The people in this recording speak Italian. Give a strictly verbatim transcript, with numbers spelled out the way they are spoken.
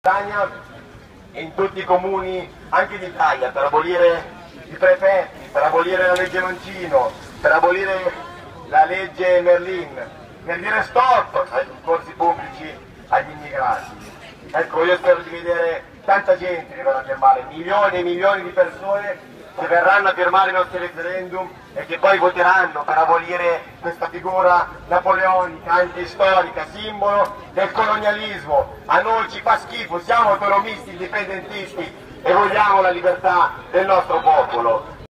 Italia e in tutti i comuni anche d'Italia per abolire i prefetti, per abolire la legge Mancino, per abolire la legge Merlin, per dire stop ai concorsi pubblici agli immigrati. Ecco, io spero di vedere tanta gente che verrà a firmare, milioni e milioni di persone che verranno a firmare i nostri referendum e che poi voteranno per abolire questa figura napoleonica, antistorica, simbolo del colonialismo. A noi ci fa schifo, siamo autonomisti, indipendentisti e vogliamo la libertà del nostro popolo.